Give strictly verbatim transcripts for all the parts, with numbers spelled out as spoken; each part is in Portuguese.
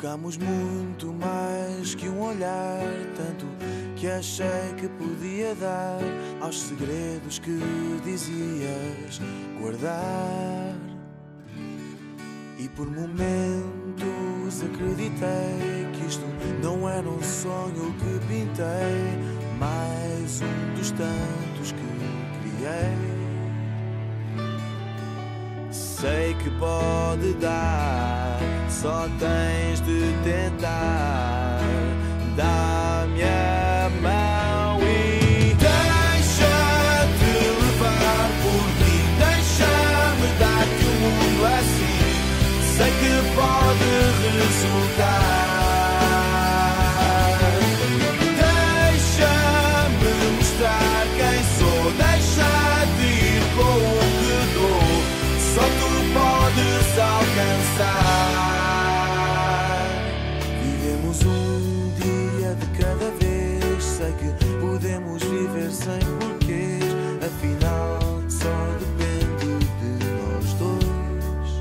Trocamos muito mais que um olhar, tanto que achei que podia dar aos segredos que dizias guardar. E por momentos acreditei que isto não era um sonho que pintei, mais um dos tantos que criei. Sei que pode dar, só tens de tentar. Dá-me a mão e deixa-te levar por mim. Deixa-me dar-te o mundo assim. Sei que pode resultar. Deixa-me mostrar quem sou. Deixa-te ir com o que dou. Só tu podes alcançar. Vivemos um dia de cada vez. Sei que podemos viver sem porquês. Afinal, só depende de nós dois.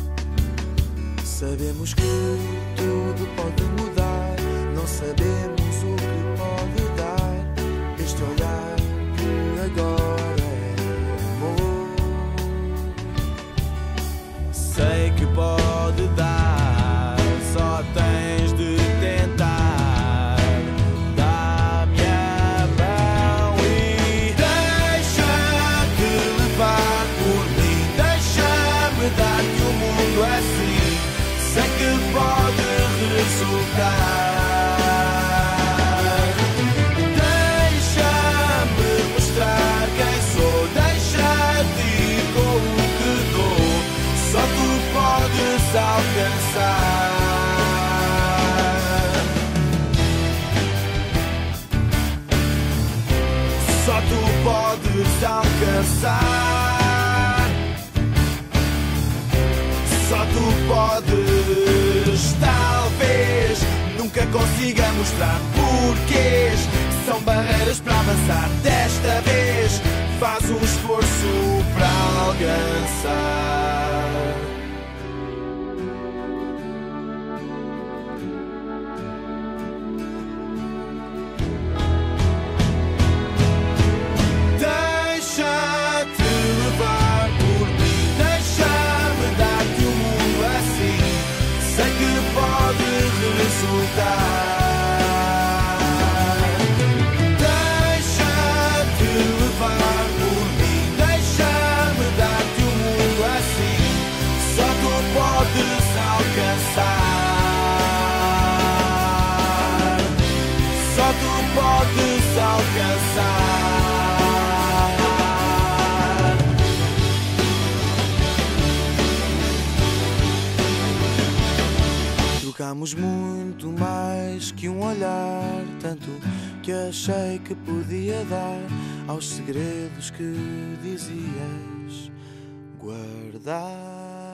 Sabemos que tudo pode mudar. Não sabemos o que pode dar. Este olhar que agora é amor. Sei que pode dar, só tens de tentar. Dá-me a mão e deixa-te levar por mim. Deixa-me dar-te o mundo assim. Sei que pode resultar. Deixa-me mostrar quem sou. Deixa-te ir com o que dou. Só tu podes alcançar. Só tu podes alcançar. Só tu podes. Talvez nunca consiga mostrar porquês. São barreiras para avançar. Desta vez faz um esforço para alcançar. Resultar. Deixa-te levar por mim. Deixa-me dar-te o mundo assim. Só tu podes alcançar. Só tu podes alcançar. Trocamos muito mais que um olhar, tanto que achei que podia dar aos segredos que dizias guardar.